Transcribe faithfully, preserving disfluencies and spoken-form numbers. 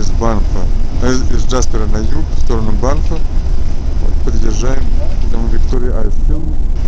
из Банфа, из, из Джаспера на юг, в сторону Банфа. Вот, подъезжаем к дому Виктории Айсфилд.